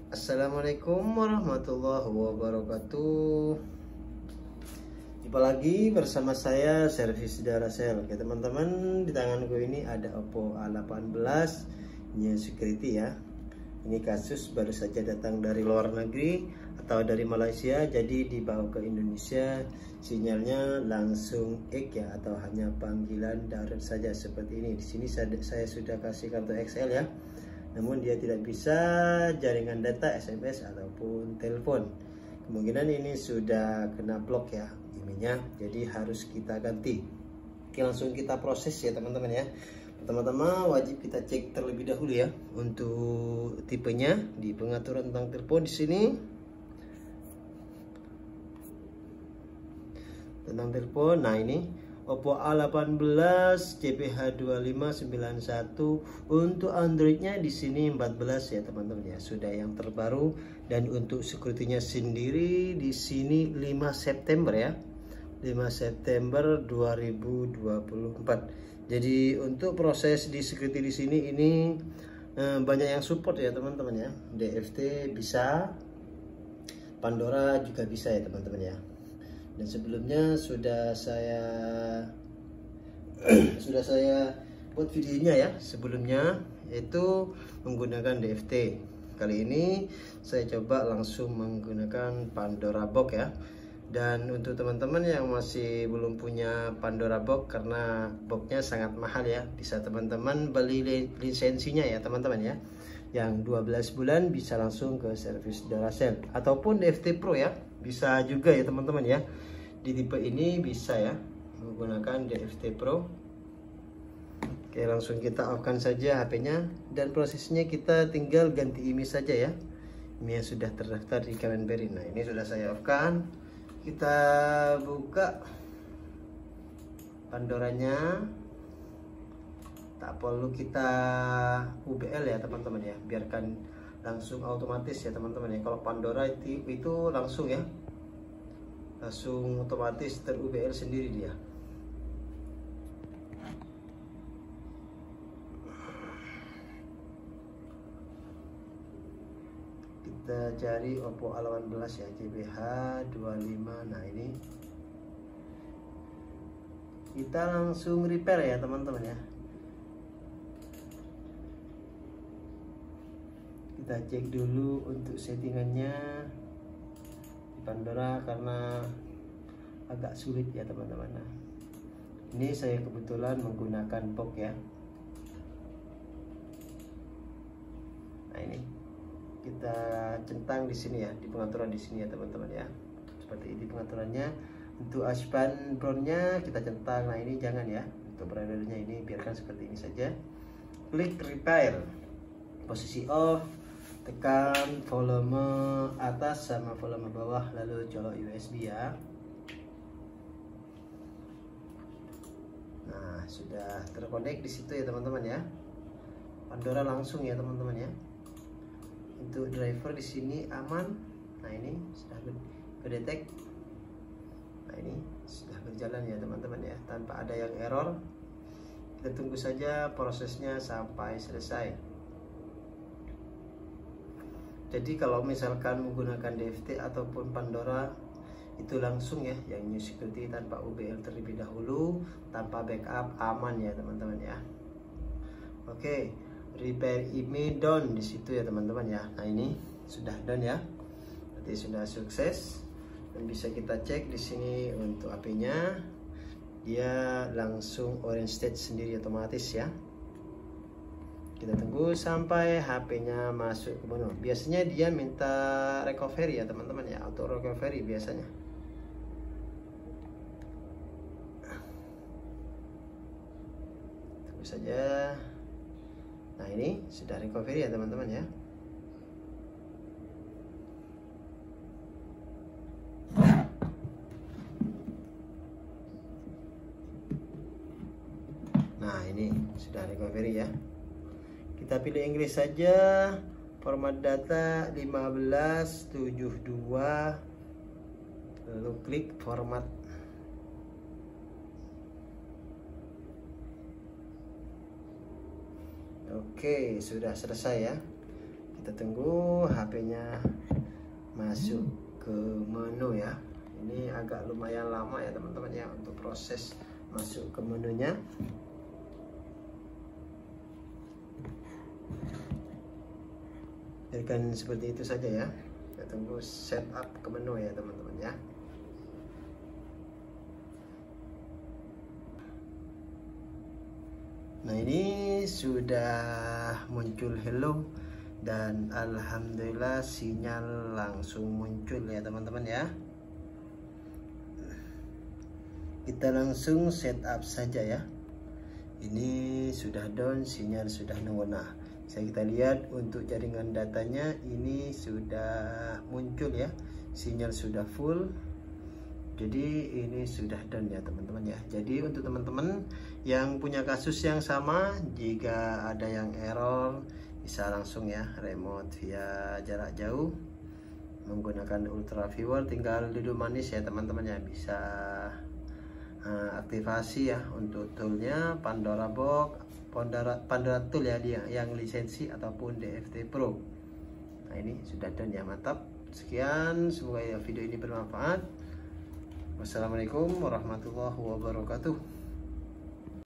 Assalamualaikum warahmatullahi wabarakatuh. Jumpa lagi bersama saya Servis Darasel. Oke teman-teman, di tangan gue ini ada Oppo A18 New Security ya. Ini kasus baru saja datang dari luar negeri atau dari Malaysia, jadi dibawa ke Indonesia. Sinyalnya langsung X ya, atau hanya panggilan darat saja seperti ini. Di sini saya sudah kasih kartu XL ya. Namun dia tidak bisa jaringan data, SMS ataupun telepon. Kemungkinan ini sudah kena blok ya emailnya, jadi harus kita ganti. Oke, langsung kita proses ya teman-teman ya. Pertama-tama wajib kita cek terlebih dahulu ya untuk tipenya di pengaturan tentang telepon. Di sini tentang telepon. Nah, ini Oppo A18 CPH2591. Untuk Androidnya di sini 14 ya teman-teman ya, sudah yang terbaru. Dan untuk security-nya sendiri di sini 5 September ya, 5 September 2024. Jadi untuk proses di security di sini ini banyak yang support ya teman-teman ya. DFT bisa, Pandora juga bisa ya teman-teman ya. Dan sebelumnya sudah saya buat videonya ya sebelumnya, yaitu menggunakan DFT. Kali ini saya coba langsung menggunakan Pandora Box ya. Dan untuk teman-teman yang masih belum punya Pandora Box, karena boxnya sangat mahal ya, bisa teman-teman beli lisensinya ya teman-teman ya. Yang 12 bulan bisa langsung ke servis Darasel ataupun DFT Pro ya, bisa juga ya teman-teman ya. Di tipe ini bisa ya menggunakan DFT Pro. Oke, langsung kita off-kan saja HP-nya, dan prosesnya kita tinggal ganti IMEI saja ya. IMEI yang sudah terdaftar di Kemenperin. Nah, ini sudah saya off-kan. Kita buka Pandoranya. Tak perlu kita UBL ya teman-teman ya, biarkan langsung otomatis ya teman-teman ya. Kalau Pandora itu langsung ya, langsung otomatis ter-UBL sendiri dia. Kita cari Oppo A18 ya, CPH25. Nah, ini kita langsung repair ya teman-teman ya. Kita cek dulu untuk settingannya di Pandora karena agak sulit ya teman-teman. Nah, ini saya kebetulan menggunakan box ya. Nah, ini kita centang di sini ya, di pengaturan di sini ya teman-teman ya. Seperti ini pengaturannya. Untuk aspan brownnya kita centang. Nah, ini jangan ya. Untuk bradernya ini biarkan seperti ini saja. Klik repair, posisi off, tekan volume atas sama volume bawah, lalu colok USB ya. Nah, sudah terkonek di situ ya teman-teman ya. Pandora langsung ya teman-teman ya. Untuk driver di sini aman. Nah, ini sudah kedetek. Nah, ini sudah berjalan ya teman-teman ya, tanpa ada yang error. Kita tunggu saja prosesnya sampai selesai. Jadi kalau misalkan menggunakan DFT ataupun Pandora itu langsung ya, yang New Security tanpa UBL terlebih dahulu, tanpa backup, aman ya teman-teman ya. Oke, repair IMEI done di situ ya teman-teman ya. Nah, ini sudah done ya, berarti sudah sukses. Dan bisa kita cek di sini untuk HP-nya, dia langsung orange state sendiri otomatis ya. Kita tunggu sampai HP-nya masuk ke menu. Biasanya dia minta recovery ya teman-teman ya, auto recovery biasanya. Tunggu saja. Nah, ini sudah recovery ya teman-teman ya. Nah, ini sudah recovery ya. Kita pilih Inggris saja, format data 1572, lalu klik format. Oke, sudah selesai ya. Kita tunggu HP-nya masuk ke menu ya. Ini agak lumayan lama ya teman-teman ya untuk proses masuk ke menunya. Biarkan seperti itu saja ya. Kita tunggu setup ke menu ya teman-teman ya. Nah, ini sudah muncul hello dan alhamdulillah sinyal langsung muncul ya teman-teman ya. Kita langsung setup saja ya. Ini sudah down, sinyal sudah nongol. Nah, bisa kita lihat untuk jaringan datanya ini sudah muncul ya, sinyal sudah full. Jadi ini sudah done ya teman-teman ya. Jadi untuk teman-teman yang punya kasus yang sama, jika ada yang error bisa langsung ya remote via jarak jauh menggunakan ultra viewer. Tinggal duduk manis ya teman-teman ya, bisa aktivasi ya untuk toolnya Pandora Box, Pandora Tool ya, dia yang lisensi ataupun DFT Pro. Nah, ini sudah done ya, mantap. Sekian, semoga ya video ini bermanfaat. Wassalamualaikum warahmatullahi wabarakatuh.